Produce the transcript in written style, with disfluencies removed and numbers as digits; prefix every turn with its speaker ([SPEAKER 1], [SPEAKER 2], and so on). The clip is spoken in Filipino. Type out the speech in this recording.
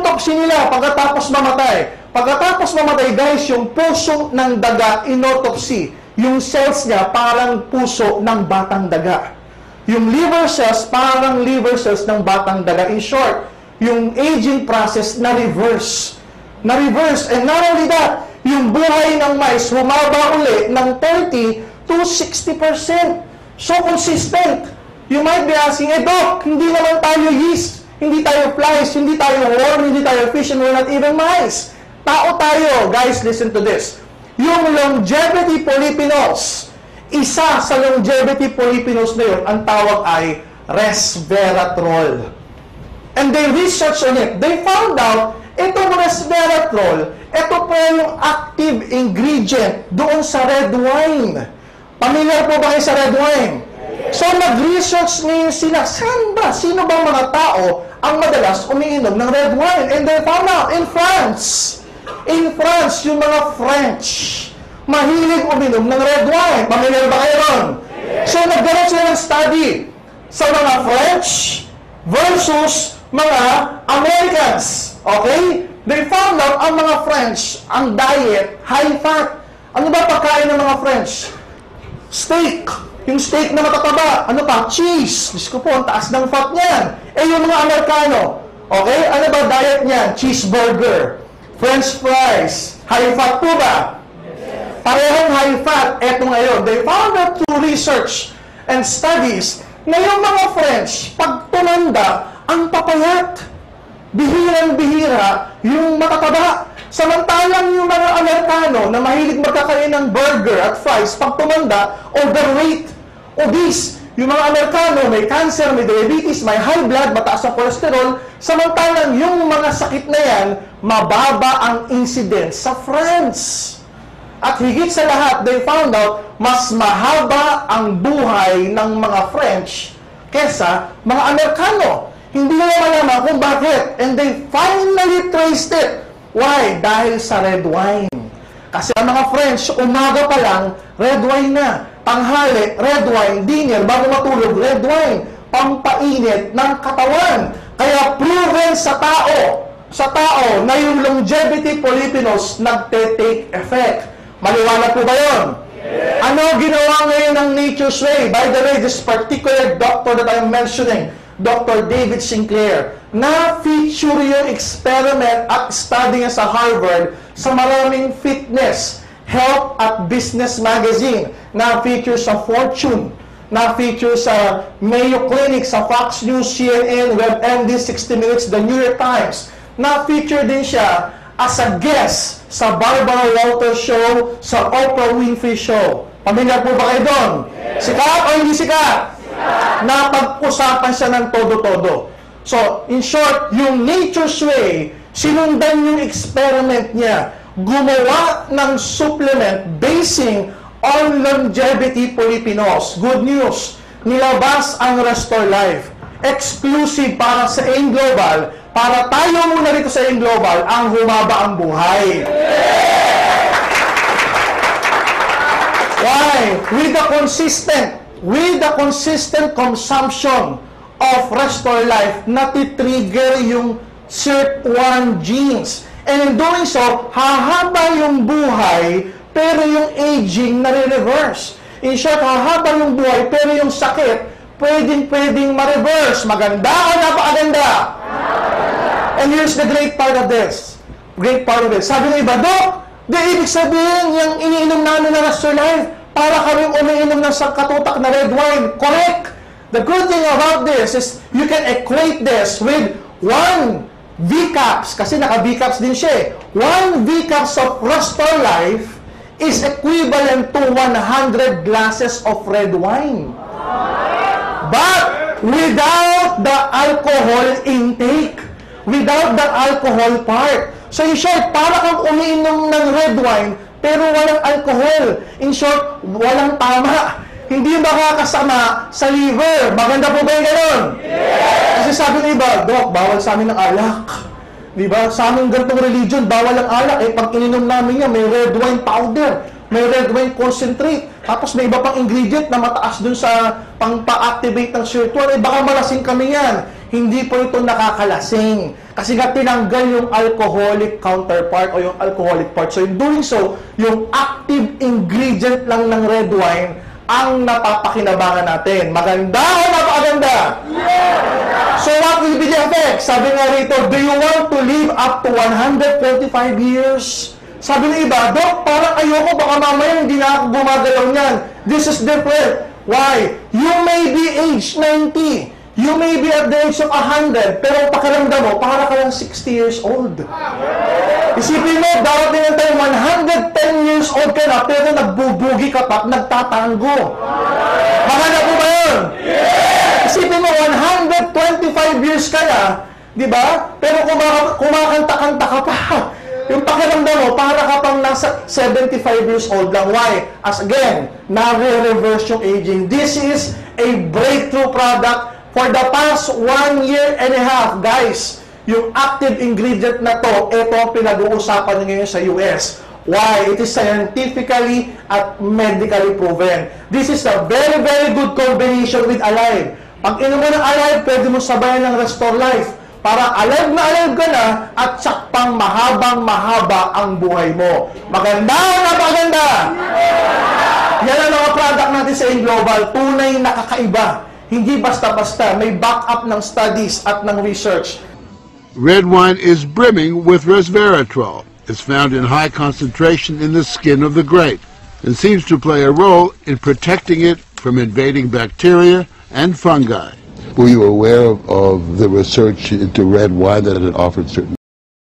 [SPEAKER 1] Inotopsy nila pagkatapos mamatay. Pagkatapos mamatay, guys, yung puso ng daga, inotopsy. Yung cells niya parang puso ng batang daga. Yung liver cells parang liver cells ng batang daga. In short, yung aging process na-reverse. Na-reverse. And not only that, yung buhay ng mice humaba uli ng 30 to 60%. So consistent. You might be asking, Doc, hindi naman tayo yeast, hindi tayo flies, hindi tayo worm, hindi tayo fish, and we're not even mice. Tao tayo. Guys, listen to this. Yung longevity polyphenols, isa sa longevity polyphenols na yun, ang tawag ay resveratrol. And they researched on it. They found out, itong resveratrol, ito po yung active ingredient doon sa red wine. Pamilyar po ba kayo sa red wine? So, nag-research ngayon sila, saan ba? Sino ba mga tao ang madalas umiinom ng red wine? And they found out, in France, yung mga French, mahilig uminom ng red wine. Pamilyar ba kayo ron? So, nagkaroon sila ng study sa mga French versus mga Americans. Okay? They found out ang mga French, ang diet, high fat. Ano ba pagkain ng mga French? Steak. Yung steak na matataba. Ano pa? Cheese. Diyos ko po, ang taas ng fat niyan. Yung mga Amerikano, okay? Ano ba diet niyan? Cheeseburger. French fries. High fat po ba? Parehong high fat. Eto ngayon. They found out through research and studies na yung mga French, pag tumanda, ang papayat. Bihirang-bihira yung matataba. Samantalang yung mga Amerikano na mahilig magkakain ng burger at fries, pag tumanda, overweight, obese. Yung mga Amerikano may cancer, may diabetes, may high blood, mataas ang cholesterol. Samantalang yung mga sakit na yan, mababa ang incidence sa France. At higit sa lahat, they found out, mas mahaba ang buhay ng mga French kesa mga Amerikano. Hindi nila malaman kung bakit. And they finally traced it. Why? Dahil sa red wine. Kasi ang mga French, umaga pa lang, red wine na. Tanghali, red wine. Dinner, bago matulog, red wine. Pampainit ng katawan. Kaya proven sa tao na yung longevity polyphenols nagte-take effect. Maliwanag po ba yun? Yes. Ano ginawa ngayon ng Nature's Way? By the way, this particular doctor that I'm mentioning, Dr. David Sinclair, na-feature yung experiment at study niya sa Harvard sa maraming fitness, health at business magazine, na-feature sa Fortune, na-feature sa Mayo Clinic, sa Fox News, CNN, WebMD, 60 Minutes, The New York Times. Na-feature din siya as a guest sa Barbara Walters Show, sa Oprah Winfrey Show. Pamilyar po ba kayo doon? Sikat o hindi sikat? Napag-usapan siya ng todo-todo. So, in short, yung Nature's Way, sinundan yung experiment niya. Gumawa ng supplement basing on longevity polyphenols. Good news, nilabas ang Restore Life. Exclusive para sa AIM Global. Para tayo muna rito sa AIM Global, ang humaba ang buhay. Why? With the consistent consumption of Restore Life, natitrigger yung SIRT1 genes. And in doing so, hahaba yung buhay, pero yung aging nare-reverse. In short, hahaba yung buhay, pero yung sakit, pwedeng ma-reverse. Maganda o napakaganda? And here's the great part of this. Sabi ng iba, Dok, ibig sabihin, yung iniinom namin na Restore Life, para kaming umiinom ng katutak na red wine. Correct! The good thing about this is you can equate this with 1 V-Caps, kasi naka-V-Caps din siya. 1 V-Caps of Restore Life is equivalent to 100 glasses of red wine. But without the alcohol intake, without the alcohol part. So in short, para kang umiinom ng red wine, pero walang alcohol. In short, walang tama. Hindi makakasama sa liver. Maganda po ba yung gano'n? Yes! Kasi sabi ng iba, Dok, bawal sa amin ng alak. Diba? Sa aming ganitong religion, bawal ang alak. Pag ininom namin yan, may red wine powder, may red wine concentrate, tapos may iba pang ingredient na mataas dun sa pang-pa-activate ng SIRT1. Baka malasing kami yan. hindi po ito nakakalasing. Kasi nga tinanggal yung alcoholic counterpart o yung alcoholic part. So in doing so, yung active ingredient lang ng red wine ang napapakinabangan natin. Maganda o napakaganda? So what will be the effect? Sabi nga rito, do you want to live up to 125 years? Sabi ng iba, Dok, parang ayoko, baka mamaya hindi na ako gumagalaw niyan. This is different. Why? You may be age 90. You may be at the age of 100. Pero pakiramdam mo, para ka lang 60 years old. Isipin mo, darating ang time, 110 years old ka na, pero nagbubugi ka pa, nagtatango. Maganda po ba yun? Isipin mo, 125 years ka na, di ba? Pero kumakanta-kanta ka pa. Yung pakiramdam mo, para ka pang nasa 75 years old lang. Why? As again, nare-reverse yung aging. This is a breakthrough product for the past 1 year and a half. Guys, yung active ingredient na to, ito ang pinag-uusapan ngayon sa US. Why? It is scientifically at medically proven. This is a very, very good combination with Alive. Pag inom mo ng Alive, pwede mo sabayan ng Restore Life. Para alive na alive ka na at sakpang mahabang-mahaba ang buhay mo. Maganda na maganda! Yan ang mga product natin sa Global. Tunay na kakaiba. Hindi basta-basta. May backup ng studies at ng research.
[SPEAKER 2] Red wine is brimming with resveratrol. It's found in high concentration in the skin of the grape and seems to play a role in protecting it from invading bacteria and fungi.
[SPEAKER 3] Were you aware of the research into red wine that it offered certain